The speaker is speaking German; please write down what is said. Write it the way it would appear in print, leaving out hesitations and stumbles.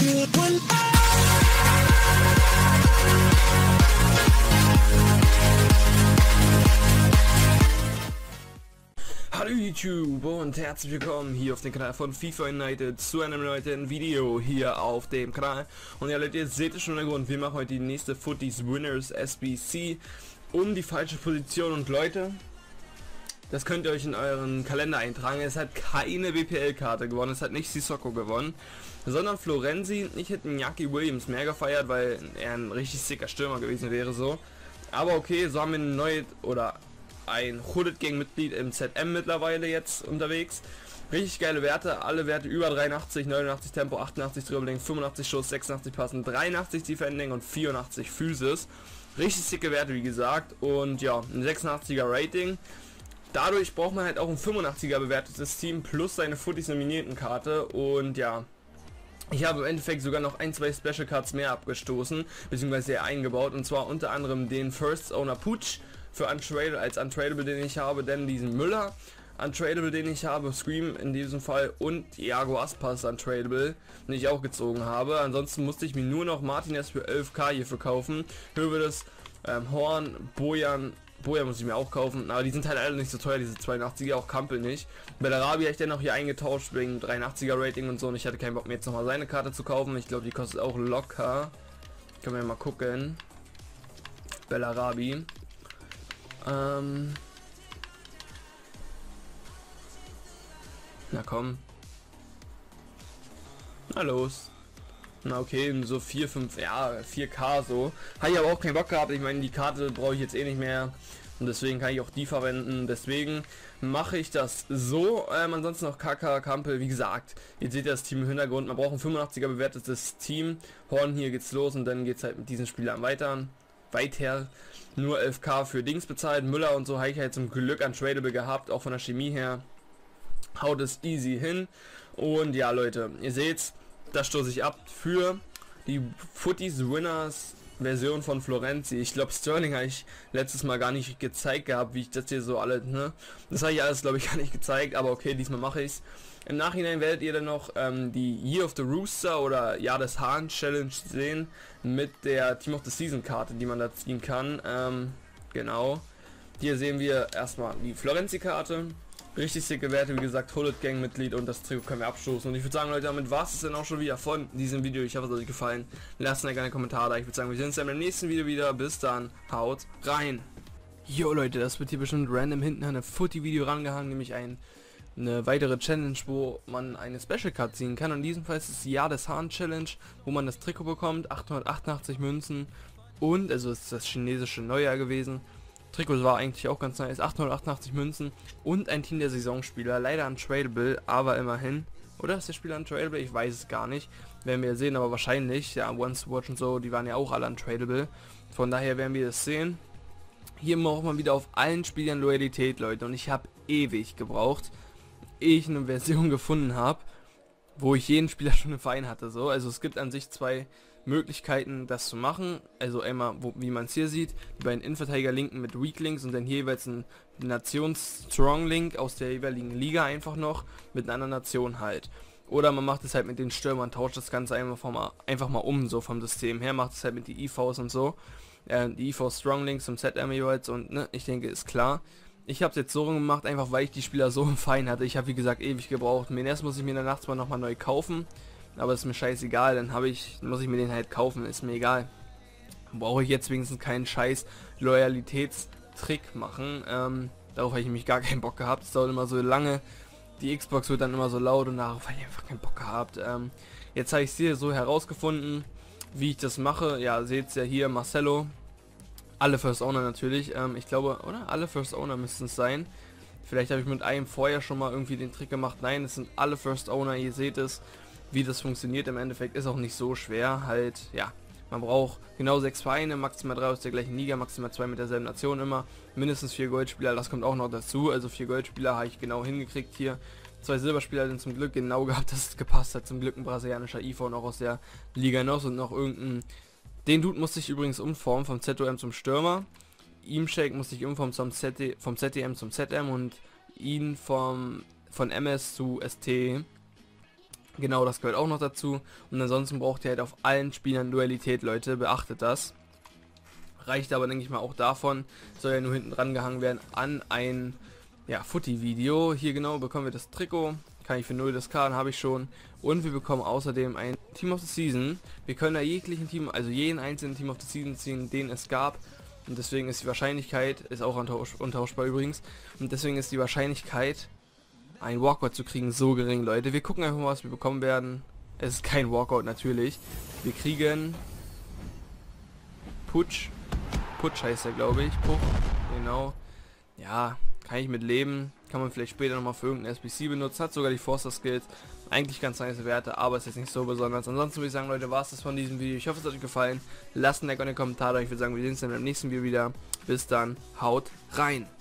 Hallo YouTube und herzlich willkommen hier auf dem Kanal von FIFA United zu einem neuen Video hier auf dem Kanal. Und ja Leute, ihr seht es schon im Grund, wir machen heute die nächste Footies Winners SBC um die falsche Position. Und Leute, das könnt ihr euch in euren Kalender eintragen, es hat keine BPL-Karte gewonnen, es hat nicht Sissoko gewonnen, sondern Florenzi. Ich hätte Iñaki Williams mehr gefeiert, weil er ein richtig sicker Stürmer gewesen wäre so. Aber okay, so haben wir eine neue oder ein Hooded Gang Mitglied im ZM mittlerweile jetzt unterwegs. Richtig geile Werte, alle Werte über 83, 89 Tempo, 88 Dribbling, 85 Schuss, 86 Passen, 83 Defending und 84 Physis. Richtig sicke Werte, wie gesagt. Und ja, ein 86er Rating. Dadurch braucht man halt auch ein 85er bewertetes Team plus seine Footies nominierten Karte. Und ja, ich habe im Endeffekt sogar noch ein, zwei Special Cards mehr abgestoßen, beziehungsweise eingebaut. Und zwar unter anderem den First Owner Pooch für Untradable, als Untradable, den ich habe, denn diesen Müller Untradable, den ich habe, Scream in diesem Fall, und Iago Aspas Untradable, den ich auch gezogen habe. Ansonsten musste ich mir nur noch Martinez für 11k hier verkaufen. Hövedes, Horn, Bojan muss ich mir auch kaufen, aber die sind halt alle nicht so teuer, diese 82er, auch Kampel nicht. Bellarabi habe ich dann noch hier eingetauscht wegen 83er Rating und so, und ich hatte keinen Bock mir jetzt nochmal seine Karte zu kaufen. Ich glaube, die kostet auch locker. Können wir mal gucken. Bellarabi. Na komm. Na los. Na okay, so 4, 5, ja, 4k so. Habe ich aber auch keinen Bock gehabt. Ich meine, die Karte brauche ich jetzt eh nicht mehr. Und deswegen kann ich auch die verwenden. Deswegen mache ich das so. Ansonsten noch KK, Kampel, wie gesagt. Ihr seht das Team im Hintergrund. Man braucht ein 85er bewertetes Team. Horn, hier geht's los und dann geht's halt mit diesen Spielern weiter. Nur 11k für Dings bezahlt. Müller und so habe ich halt zum Glück Untradable gehabt. Auch von der Chemie her haut es easy hin. Und ja Leute, ihr seht's, das stoße ich ab für die Footies Winners Version von Florenzi. Ich glaube, Sterling habe ich letztes Mal gar nicht gezeigt gehabt, wie ich das hier so alle, ne? Das habe ich alles, glaube ich, gar nicht gezeigt, aber okay, diesmal mache ich es. Im Nachhinein werdet ihr dann noch die Year of the Rooster oder Jahr des Hahn Challenge sehen mit der Team of the Season Karte, die man da ziehen kann. Genau. Hier sehen wir erstmal die Florenzi Karte. Richtig sicke Werte, wie gesagt, Hooded Gang Mitglied, und das Trikot können wir abstoßen. Und ich würde sagen, Leute, damit war es dann auch schon wieder von diesem Video. Ich hoffe, es hat euch gefallen. Lasst eine gerne Kommentare da. Ich würde sagen, wir sehen uns dann im nächsten Video wieder. Bis dann, haut rein. Jo Leute, das wird hier bestimmt random hinten an eine Footy-Video rangehangen, nämlich eine weitere Challenge, wo man eine Special Card ziehen kann. Und in diesem Fall ist es Jahr des Hahn Challenge, wo man das Trikot bekommt, 888 Münzen und, also ist das chinesische Neujahr gewesen. Trikot war eigentlich auch ganz nice, 888 Münzen und ein Team der Saisonspieler, leider untradable, aber immerhin. Oder ist der Spieler untradable? Ich weiß es gar nicht. Werden wir sehen, aber wahrscheinlich. Ja, Once Watch und so, die waren ja auch alle untradable. Von daher werden wir es sehen. Hier braucht man wieder auf allen Spielern Loyalität, Leute. Und ich habe ewig gebraucht, ehe ich eine Version gefunden habe, wo ich jeden Spieler schon im Verein hatte. So. Also es gibt an sich zwei Möglichkeiten, das zu machen. Also einmal, wie man es hier sieht, die beiden Innenverteidiger linken mit Weak Links und dann hier jeweils ein Nations-Strong Link aus der jeweiligen Liga einfach noch mit einer anderen Nation halt. Oder man macht es halt mit den Stürmern, tauscht das Ganze einfach mal um, so vom System her, macht es halt mit die IVs und so. Die IV Strong Links zum ZM jeweils, und ne, ich denke, ist klar. Ich habe es jetzt so gemacht, einfach weil ich die Spieler so im Verein hatte. Ich habe, wie gesagt, ewig gebraucht. Menes muss ich mir danach zwar nochmal neu kaufen, aber ist mir scheißegal, dann muss ich mir den halt kaufen, ist mir egal. Brauche ich jetzt wenigstens keinen scheiß Loyalitätstrick machen. Darauf habe ich nämlich gar keinen Bock gehabt. Es dauert immer so lange. Die Xbox wird dann immer so laut und darauf habe ich einfach keinen Bock gehabt. Jetzt habe ich es hier so herausgefunden, wie ich das mache. Ja, seht ihr ja hier, Marcelo. Alle First Owner natürlich. Ich glaube, oder? Alle First Owner müssten es sein. Vielleicht habe ich mit einem vorher schon mal irgendwie den Trick gemacht. Nein, es sind alle First Owner. Ihr seht es, wie das funktioniert. Im Endeffekt ist auch nicht so schwer. Halt, ja, man braucht genau 6 Vereine, maximal 3 aus der gleichen Liga, maximal 2 mit derselben Nation immer. Mindestens 4 Goldspieler, das kommt auch noch dazu. Also 4 Goldspieler habe ich genau hingekriegt hier. 2 Silberspieler sind zum Glück genau gehabt, dass es gepasst hat. Zum Glück ein brasilianischer IV und auch aus der Liga noch und noch irgendein... Den Dude musste ich übrigens umformen vom ZOM zum Stürmer. Imshake musste ich umformen vom ZDM zum ZM und ihn von MS zu ST Genau, das gehört auch noch dazu. Und ansonsten braucht ihr halt auf allen Spielern Dualität, Leute. Beachtet das. Reicht aber, denke ich mal, auch davon. Soll ja nur hinten dran gehangen werden an ein Footy-Video. Hier genau bekommen wir das Trikot. Kann ich für 0 diskarden, habe ich schon. Und wir bekommen außerdem ein Team of the Season. Wir können da jeglichen Team, also jeden einzelnen Team of the Season ziehen, den es gab. Und deswegen ist die Wahrscheinlichkeit, ist auch untauschbar übrigens, und deswegen ist die Wahrscheinlichkeit, ein Walkout zu kriegen, so gering, Leute. Wir gucken einfach mal, was wir bekommen werden. Es ist kein Walkout natürlich. Wir kriegen Putsch heißt er, glaube ich. Puch, genau. Ja, kann ich mit leben. Kann man vielleicht später nochmal für irgendeinen SBC benutzen. Hat sogar die Forster Skills. Eigentlich ganz nice Werte, aber ist jetzt nicht so besonders. Ansonsten würde ich sagen, Leute, war es das von diesem Video. Ich hoffe, es hat euch gefallen. Lasst ein Like und einen Kommentar da. Ich würde sagen, wir sehen uns dann beim nächsten Video wieder. Bis dann, haut rein.